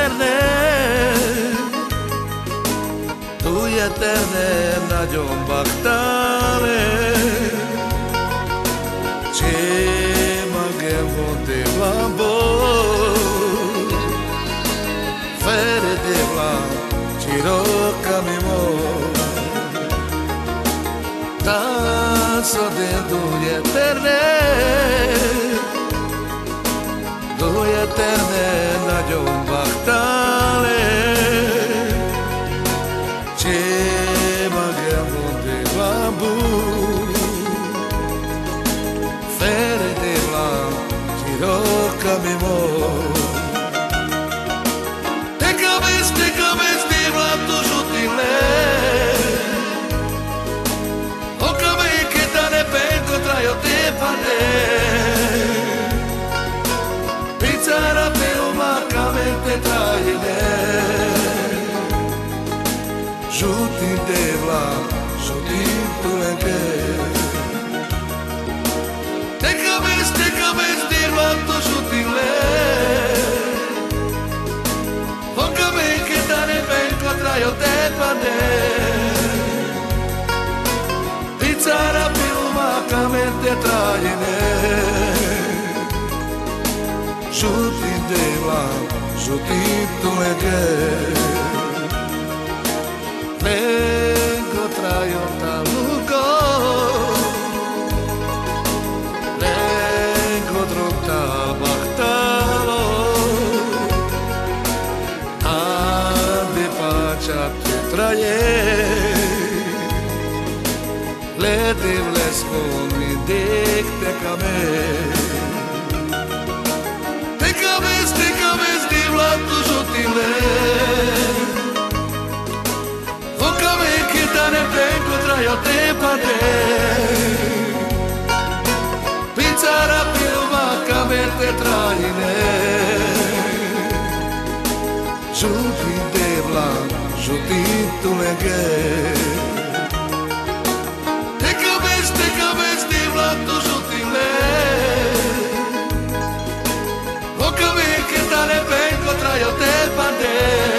eterne, tui eterne nagyon baktare, ce magem vonte blambo, fere de blam, ciro camimo, danzo de tui eterne. Tui eterne nagyon baktare, ce magam vonte blambo, fere de blam, ciro camimo. Te cabes de blam toujours tile, o cabe que tane pen contra io te pande. Pizzara per umacamente traine, giuti devla, giuti tulenke. Te cabes dirla tu giutile, o cabe che tane ben contra io te pande. Pizzara per umacamente traine, žuti devla, žuti tulege. Lengo trajo talugo, lengo drogta bahtalo, ande pača te traje, le devles mi dekte kame. Te cabes de blam toujours tile, o cabe que tane ben contra io te pande. Pizzara pilma camerte traine, giuti de blam, giuti tulege. Te cabes de blam toujours tile, contra io te pande.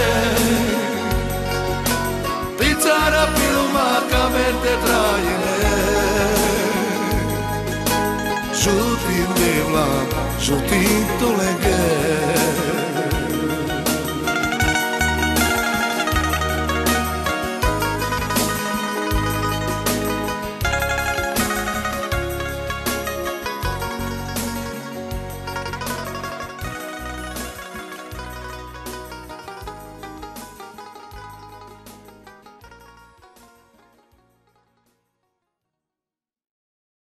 Pizzara pilma camerte traine, giuti de blam, giuti tulege.